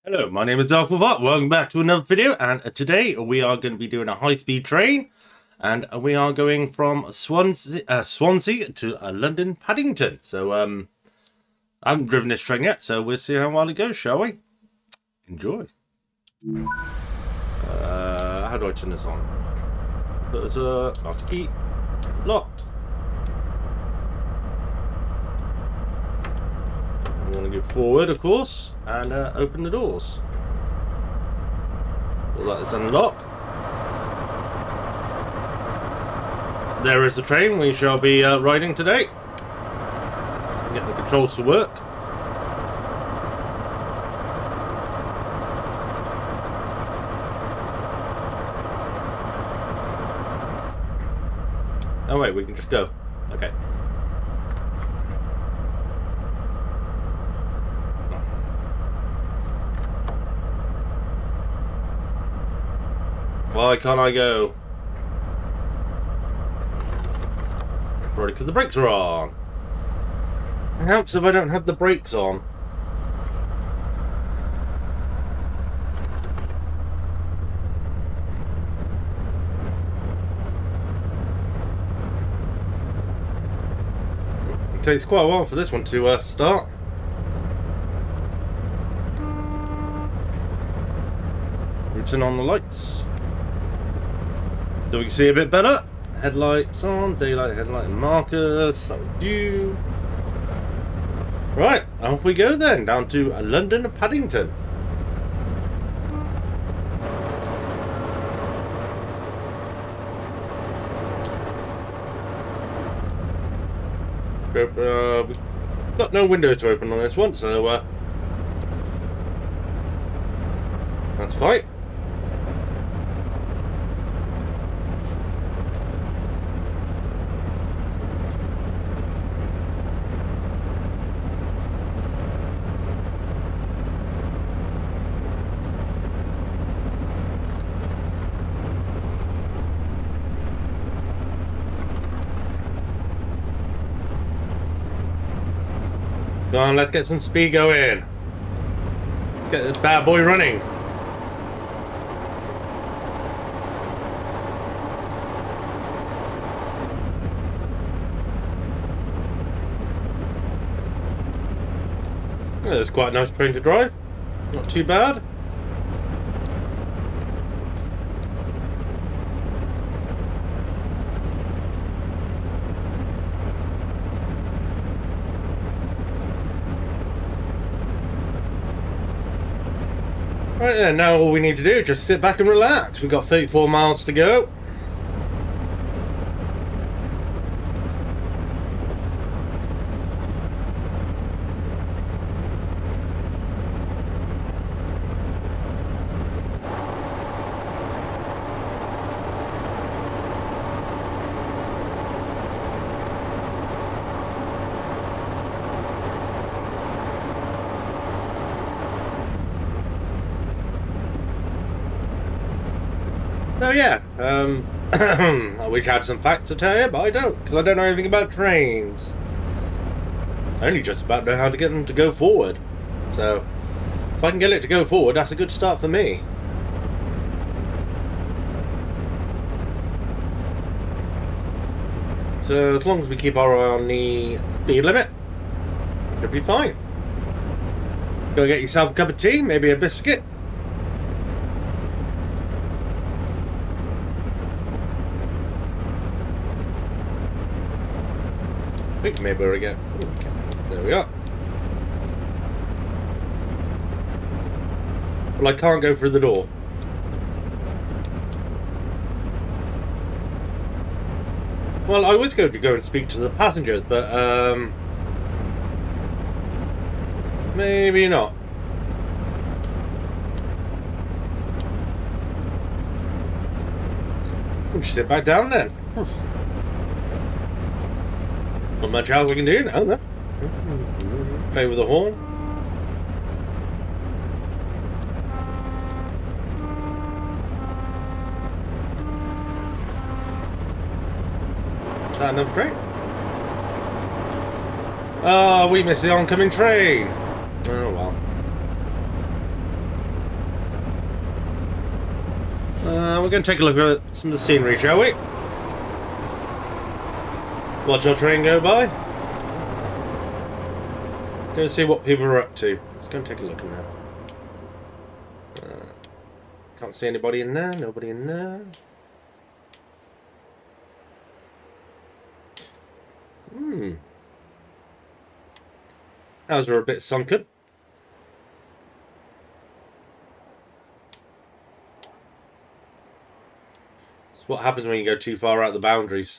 Hello, my name is Dark Wolf. Welcome back to another video, and today we are going to be doing a high-speed train, and we are going from Swansea to London Paddington. So I haven't driven this train yet, so we'll see how well it goes, shall we? Enjoy. How do I turn this on? There's a lock key. Locked. I'm going to go forward, of course, and open the doors. All that is unlocked. There is the train we shall be riding today. Get the controls to work. Oh wait, we can just go. Okay. Why can't I go? Probably because the brakes are on. It helps if I don't have the brakes on. It takes quite a while for this one to start. We turn on the lights. So we can see a bit better. Headlights on, daylight headlight markers, thank you. Right, off we go then, down to London Paddington. We've got no window to open on this one, so that's fine. Go on, let's get some speed going. Get this bad boy running. Yeah, it's quite a nice train to drive. Not too bad. Right then, now all we need to do is just sit back and relax. We've got 34 miles to go. So yeah, I wish I had some facts to tell you, but I don't, because I don't know anything about trains. I only just about know how to get them to go forward. So, if I can get it to go forward, that's a good start for me. So, as long as we keep our eye on the speed limit, should be fine. Go get yourself a cup of tea, maybe a biscuit. I think maybe we'll get. Okay. There we are. Well, I can't go through the door. Well, I was going to go and speak to the passengers, but maybe not. We'll just sit back down then. Not much else I can do now, then. Play with the horn. Is that another train? Oh, we missed the oncoming train. Oh well. We're going to take a look at some of the scenery, shall we? Watch our train go by. Go and see what people are up to. Let's go and take a look now. Can't see anybody in there. Nobody in there. Ours are a bit sunken. It's what happens when you go too far out the boundaries.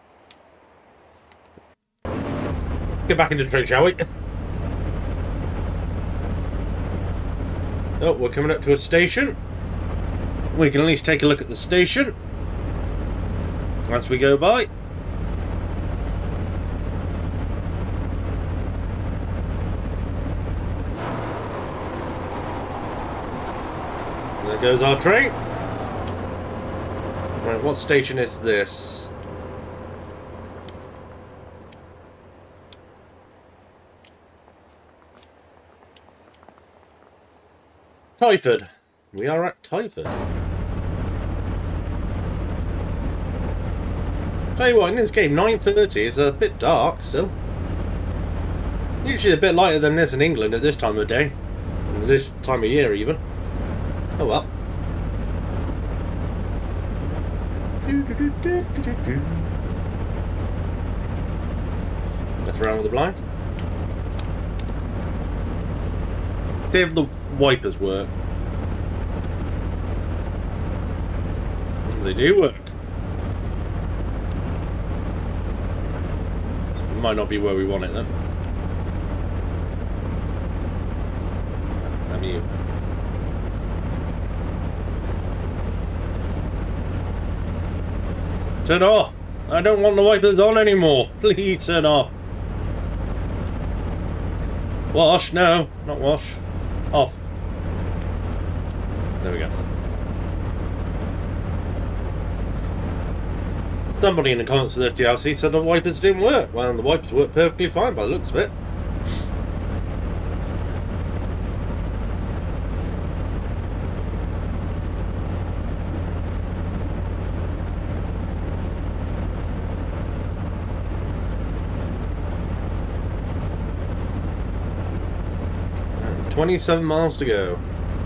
Get back into the train, shall we? Oh, we're coming up to a station. We can at least take a look at the station as we go by. There goes our train. Right, what station is this? Twyford. We are at Twyford. Tell you what, in this game, 9:30 is a bit dark still. Usually a bit lighter than this in England at this time of day. And this time of year even. Oh well. Mess around with the blind. See if the wipers work. They do work. It might not be where we want it then. Damn you. Turn off! I don't want the wipers on anymore. Please turn off. Wash? No, not wash. Off. There we go. Somebody in the comments for the DLC said the wipers didn't work. Well, the wipers work perfectly fine by the looks of it. And 27 miles to go.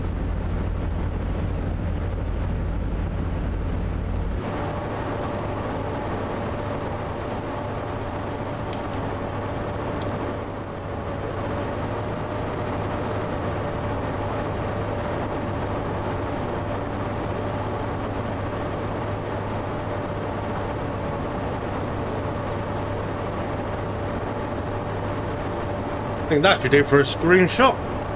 I think that should do for a screenshot.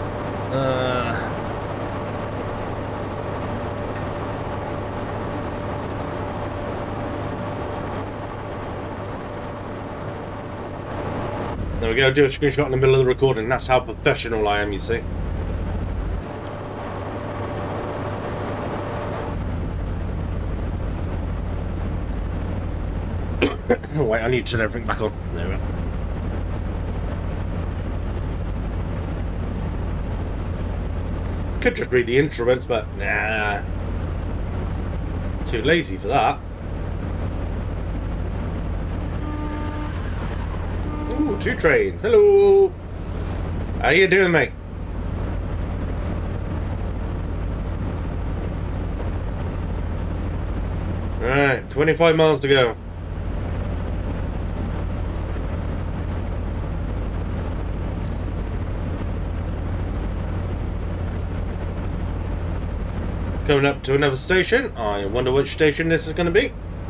There we go, do a screenshot in the middle of the recording. That's how professional I am, you see. Oh, wait, I need to turn everything back on. There we go. Could just read the instruments, but nah, too lazy for that. Ooh, 2 trains. Hello. How you doing, mate? All right, 25 miles to go. Coming up to another station. I wonder which station this is going to be.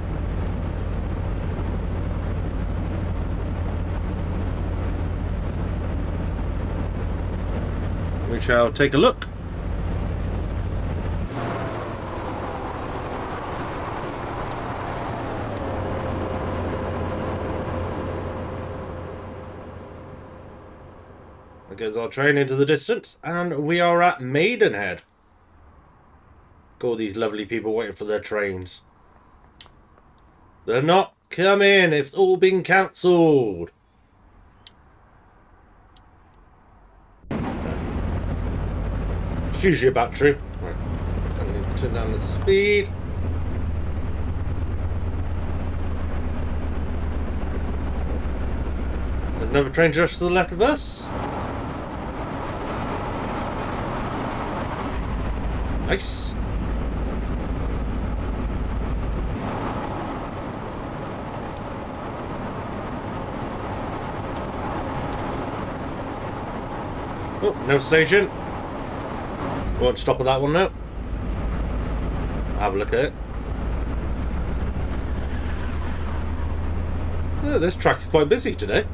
We shall take a look. There goes our train into the distance, and we are at Maidenhead. All these lovely people waiting for their trains. They're not coming. It's all been cancelled. It's usually about true. Right. I need Turn down the speed. There's another train just to the left of us. Nice. Oh, no station. Won't stop at that one now. Have a look at it. Oh, this track's quite busy today.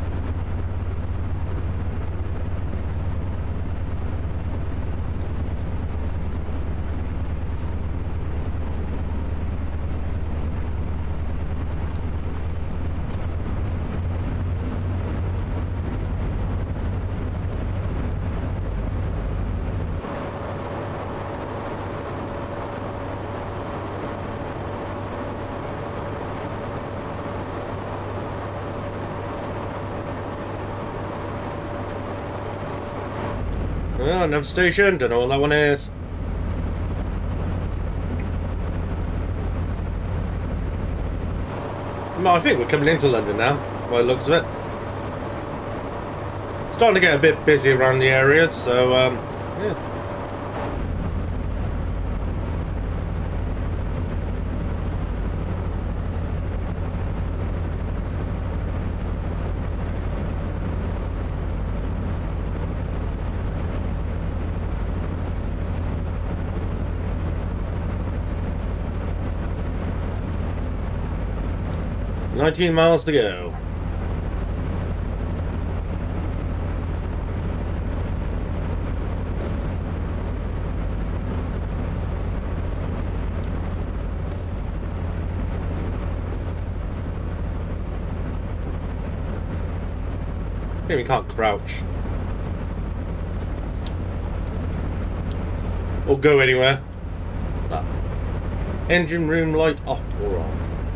Oh, another station. Don't know what that one is. No, I think we're coming into London now, by the looks of it. Starting to get a bit busy around the area, so, yeah. "19 miles to go." Maybe we can't crouch. Or go anywhere. Ah. Engine room light off or on.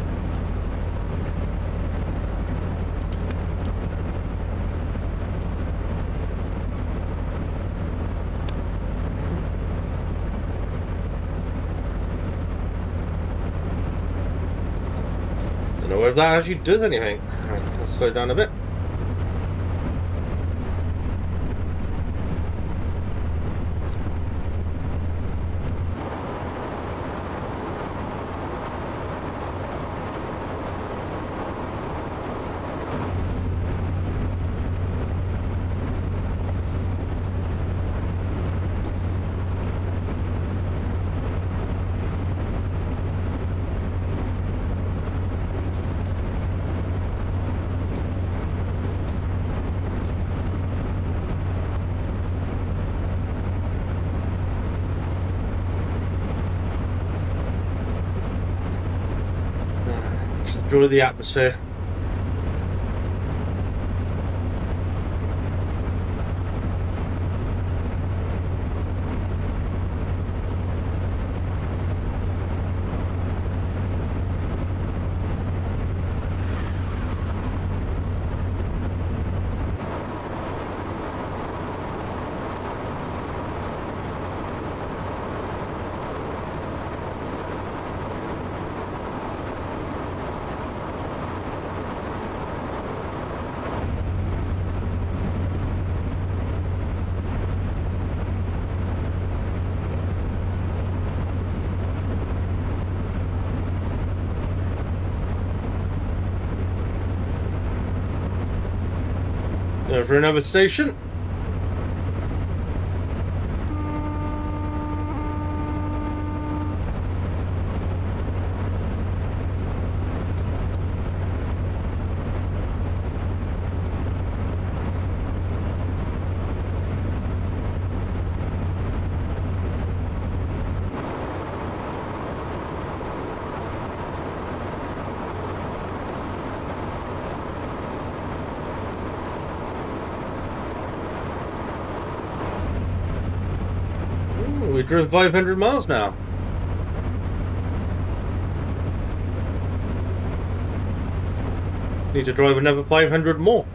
Don't know if that actually does anything. Let's slow down a bit. Enjoy the atmosphere. For another station. We've driven 500 miles now. Need to drive another 500 more.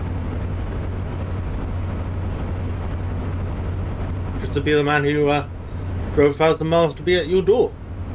Just to be the man who drove 1,000 miles to be at your door.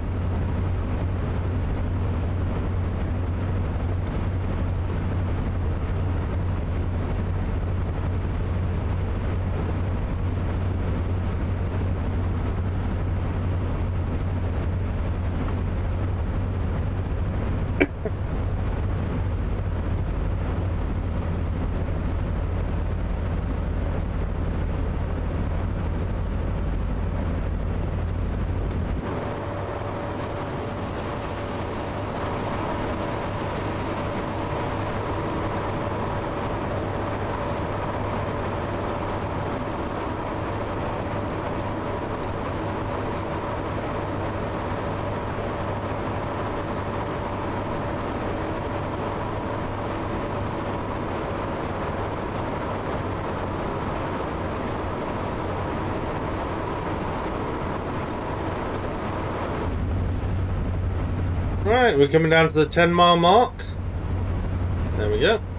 Right, we're coming down to the 10-mile mark. There we go.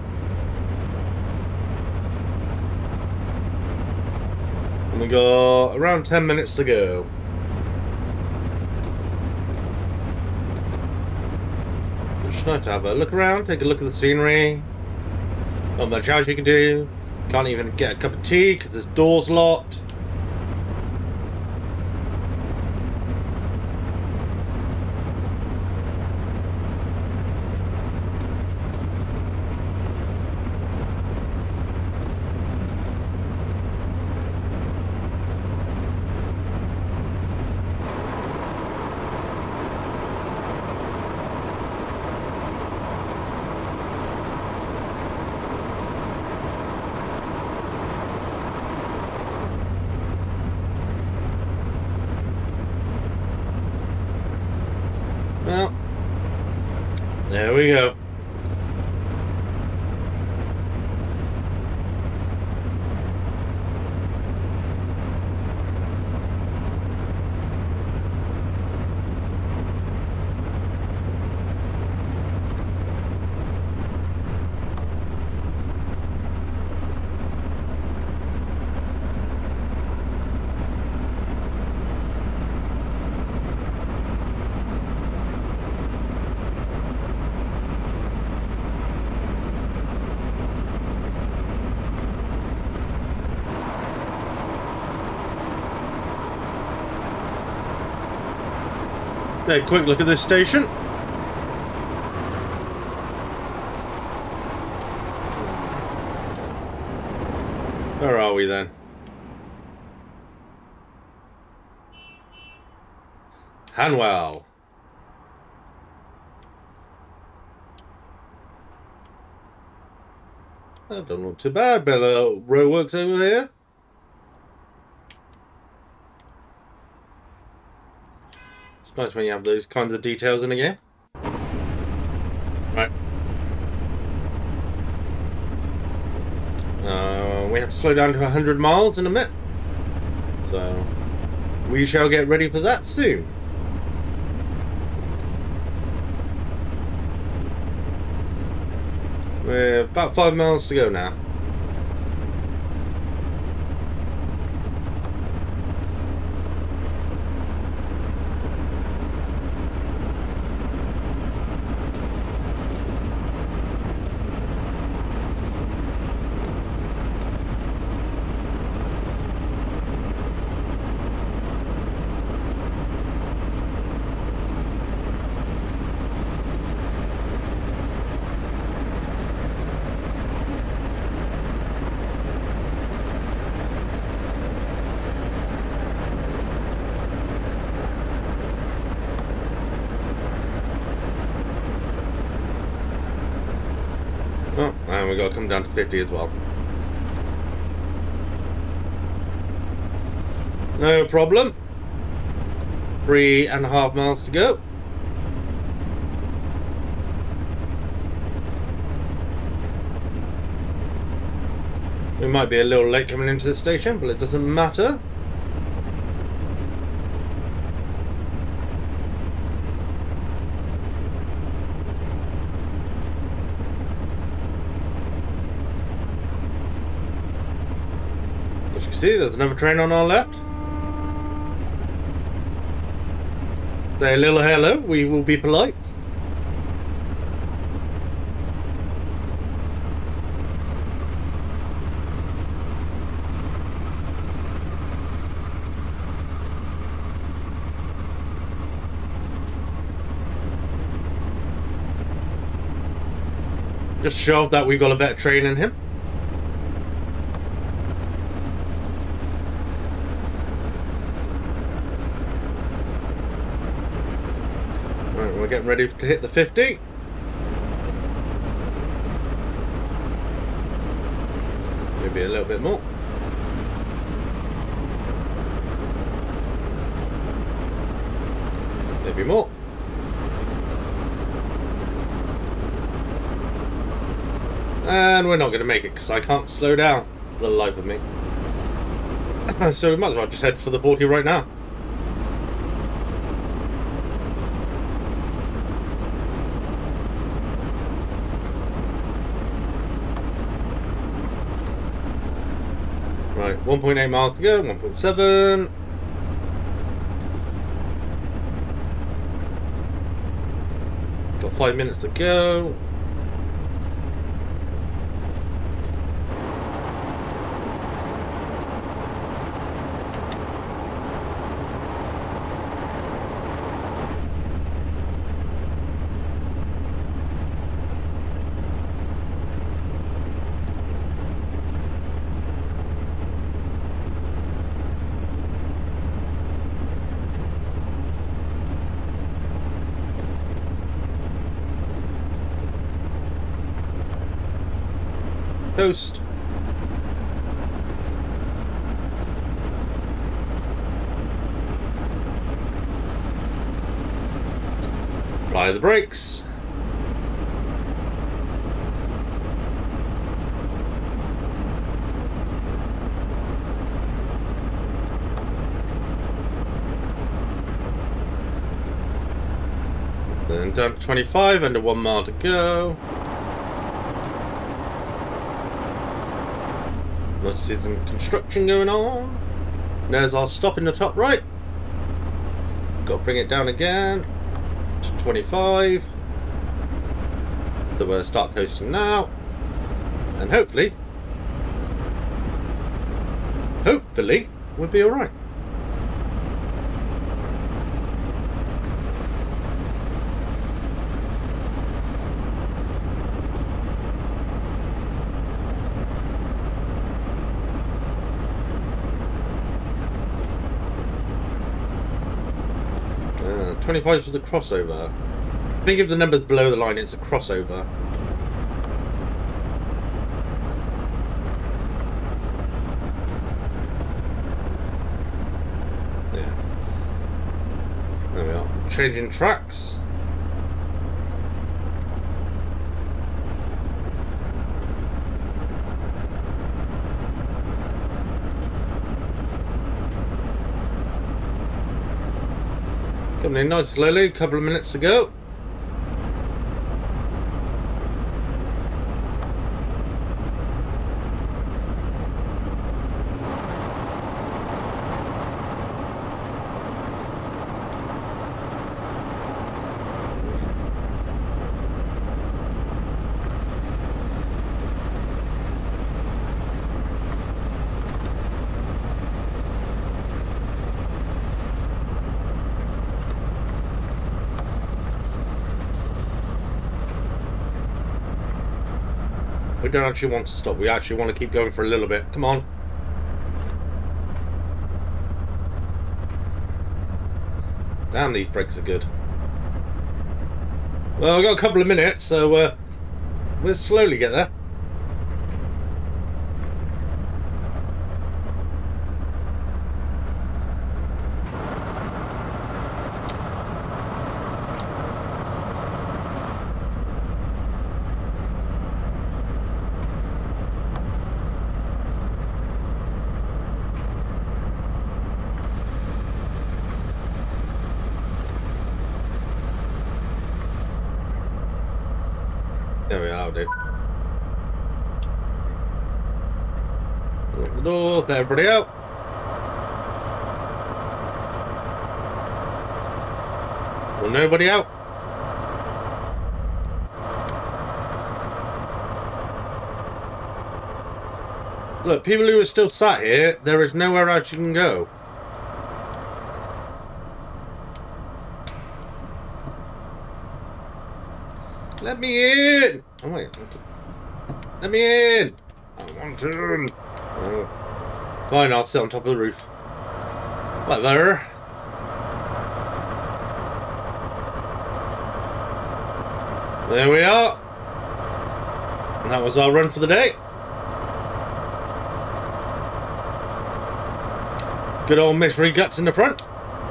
And we got around 10 minutes to go. It's nice to have a look around, take a look at the scenery. Not much else you can do. Can't even get a cup of tea because this door's locked. Well, there we go. Take a quick look at this station. Where are we then? Hanwell. That don't look too bad. Better roadworks over here. It's nice when you have those kinds of details in a game. Right. We have to slow down to 100 miles in a minute. So we shall get ready for that soon. We're about 5 miles to go now. Oh, and we got to come down to 50 as well. No problem. 3.5 miles to go. We might be a little late coming into the station, but it doesn't matter. As you can see, there's another train on our left. Say a little hello. We will be polite. Just show off that we got a better train than him. Right, we're getting ready to hit the 50. Maybe a little bit more. Maybe more. And we're not going to make it because I can't slow down for the life of me. So we might as well just head for the 40 right now. Right, 1.8 miles to go, 1.7. Got 5 minutes to go. Coast. Apply the brakes. Then down to 25, under 1 mile to go. Notice some construction going on. There's our stop in the top right. Got to bring it down again to 25. So we'll start coasting now. And hopefully we'll be alright. Uh, 25 for the crossover. I think if the number's below the line, it's a crossover. Yeah. There we are. Changing tracks. Coming in nice slowly, a couple of minutes to go. We don't actually want to stop. We actually want to keep going for a little bit. Come on. Damn, these brakes are good. Well, we've got a couple of minutes, so we'll slowly get there. There we are, dude. Lock the door, let everybody out. Still nobody out. Look, people who are still sat here, there is nowhere else you can go. Let me in! Oh wait, let me in! I want in! Oh. Fine, I'll sit on top of the roof. Whatever. There we are. And that was our run for the day. Good old Mystery Guts in the front.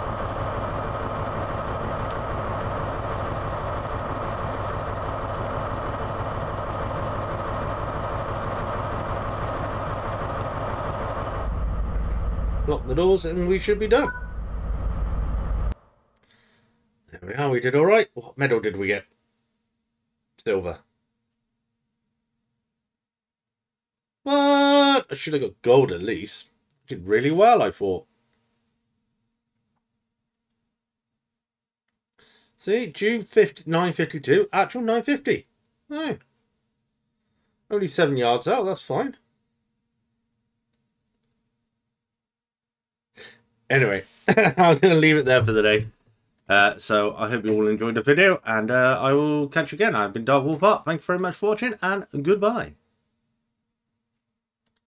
Lock the doors and we should be done. There we are, we did alright. What medal did we get? Silver. What? I should have got gold at least. Did really well, I thought. See, due 952, actual 950. Oh. Only 7 yards out, that's fine. Anyway, I'm going to leave it there for the day. So I hope you all enjoyed the video, and I will catch you again. I've been Dark Wolf Art. Thanks very much for watching, and goodbye.